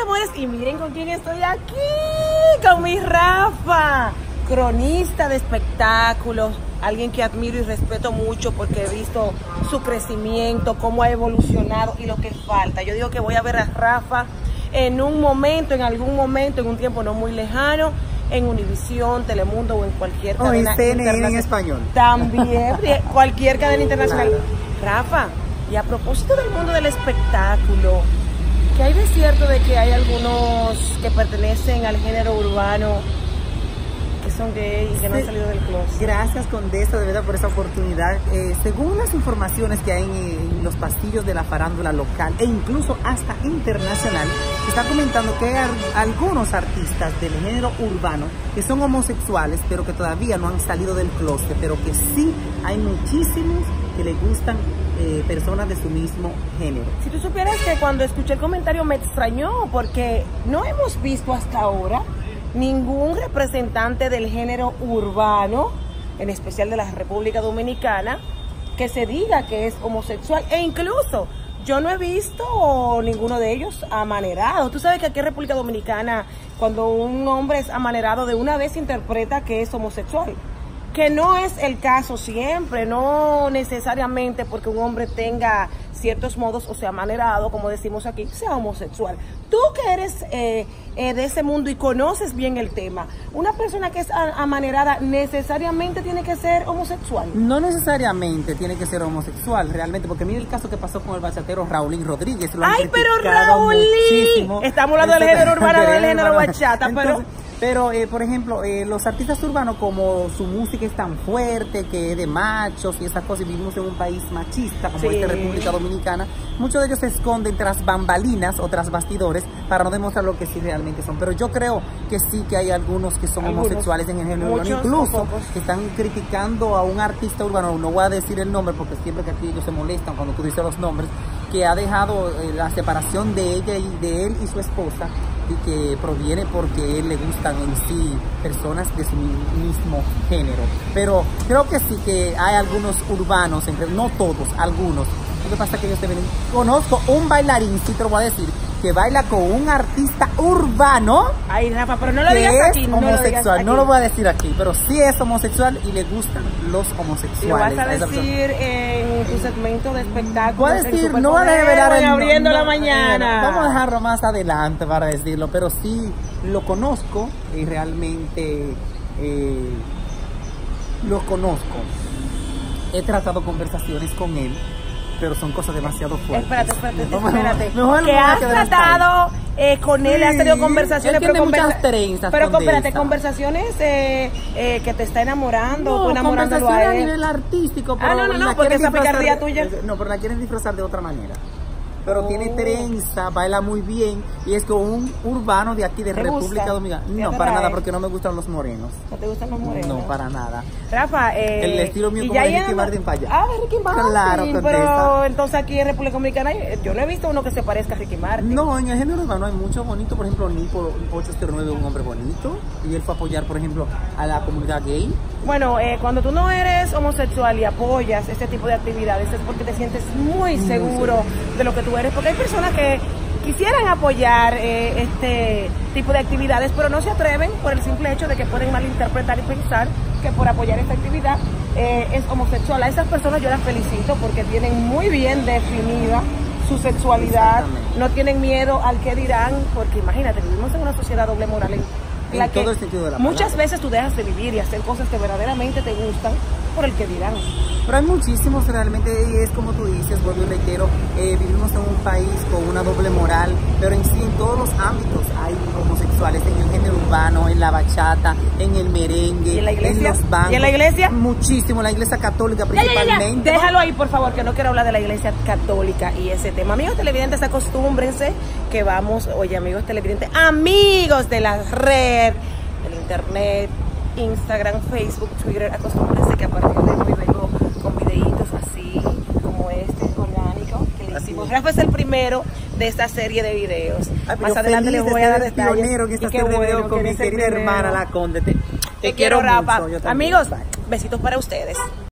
amores, y miren con quién estoy aquí, con mi Rafa, cronista de espectáculos, alguien que admiro y respeto mucho porque he visto su crecimiento, cómo ha evolucionado y lo que falta. Yo digo que voy a ver a Rafa en un momento, en algún momento, en un tiempo no muy lejano, en Univisión, Telemundo o en cualquier cadena internacional. En español. También, cualquier cadena internacional. Claro. Rafa, y a propósito del mundo del espectáculo, ¿qué hay de cierto de que hay algunos que pertenecen al género urbano que son gay y que no han salido del closet? Gracias, Condesa, de verdad, por esa oportunidad. Según las informaciones que hay en los pasillos de la farándula local e incluso hasta internacional, se está comentando que hay algunos artistas del género urbano que son homosexuales, pero que todavía no han salido del closet, pero que sí hay muchísimos que les gustan personas de su mismo género. Si tú supieras que cuando escuché el comentario me extrañó, porque no hemos visto hasta ahora ningún representante del género urbano, en especial de la República Dominicana, que se diga que es homosexual. E incluso yo no he visto ninguno de ellos amanerado. Tú sabes que aquí en República Dominicana, cuando un hombre es amanerado, de una vez interpreta que es homosexual. Que no es el caso siempre, no necesariamente porque un hombre tenga ciertos modos o sea amanerado, como decimos aquí, sea homosexual. Tú que eres de ese mundo y conoces bien el tema, ¿una persona que es amanerada necesariamente tiene que ser homosexual? No necesariamente tiene que ser homosexual, realmente, porque mira el caso que pasó con el bachatero Raulín Rodríguez. ¡Ay, pero Raulín! Estamos hablando del género urbano, del género bachata, pero por ejemplo, los artistas urbanos, como su música es tan fuerte, que es de machos y esas cosas, y vivimos en un país machista como esta República Dominicana, muchos de ellos se esconden tras bambalinas o tras bastidores para no demostrar lo que sí realmente son. Pero yo creo que sí que hay algunos que son homosexuales en el género urbano, incluso que están criticando a un artista urbano, no voy a decir el nombre porque siempre que aquí ellos se molestan cuando tú dices los nombres, que ha dejado la separación de ella y de él y su esposa, y que proviene porque él le gustan en sí personas de su mismo género. Pero creo que sí que hay algunos urbanos, no todos, algunos. Lo que pasa es que ellos deben... Conozco un bailarín, sí te lo voy a decir, que baila con un artista urbano. Ay, Rafa, pero no lo digas aquí. Homosexual, no lo voy a decir aquí, pero sí es homosexual y le gustan los homosexuales. Lo vas a decir en tu segmento de espectáculos. Voy a decir, no voy a revelar el Abriendo la mañana. Vamos a dejarlo más adelante para decirlo, pero sí lo conozco y realmente lo conozco. He tratado conversaciones con él, pero son cosas demasiado fuertes. Espérate. ¿Qué has tratado con él? ¿Has tenido conversaciones? Él tiene muchas trenzas. Pero espérate, conversaciones que te está enamorando, no, tú enamorándolo a él. A nivel artístico. Pero no, porque esa picardía tuya. No, pero la quieren disfrazar de otra manera. Pero tiene trenza, baila muy bien y es como un urbano de aquí de República Dominicana. No, para nada, porque no me gustan los morenos. ¿No te gustan los morenos? No, para nada. Rafa, el estilo mío como de Ricky Martin para allá. Ah, Ricky Martin. Claro, pero entonces aquí en República Dominicana yo no he visto uno que se parezca a Ricky Martin. No, en el género urbano hay muchos bonitos. Por ejemplo, Nico 809 es un hombre bonito y él fue a apoyar, por ejemplo, a la comunidad gay. Bueno, cuando tú no eres homosexual y apoyas este tipo de actividades es porque te sientes muy seguro de lo que tú eres, porque hay personas que quisieran apoyar este tipo de actividades, pero no se atreven por el simple hecho de que pueden malinterpretar y pensar que por apoyar esta actividad es homosexual. A esas personas yo las felicito porque tienen muy bien definida su sexualidad, no tienen miedo al que dirán, porque imagínate, vivimos en una sociedad doble moral en la que muchas veces tú dejas de vivir y hacer cosas que verdaderamente te gustan por el que dirán. Pero hay muchísimos realmente, y es como tú dices, vuelvo y reitero, vivimos en un país con una doble moral, pero en sí en todos los ámbitos hay homosexuales, en el género urbano, en la bachata, en el merengue, en la iglesia, en los bancos. ¿Y en la iglesia? Muchísimo, la iglesia católica principalmente. Ya. Déjalo ahí, por favor, que no quiero hablar de la iglesia católica y ese tema. Amigos televidentes, acostúmbrense que vamos, oye amigos televidentes, amigos de la red, del internet, Instagram, Facebook, Twitter, acostúmbrense que a partir de hoy vengo con videitos así como este orgánico que le hicimos. Rafa es el primero de esta serie de videos. Más adelante les voy a dar detalles. Pionero en esta serie de videos con mi querida hermana La Conde. Te quiero, Rafa. Mucho, amigos, besitos para ustedes.